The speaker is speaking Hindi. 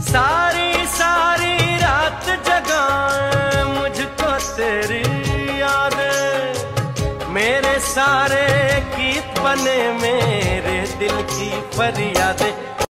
सारी सारी रात जगाए मुझको तेरी यादें, मेरे सारे गीत बने मेरे दिल की फरियादें।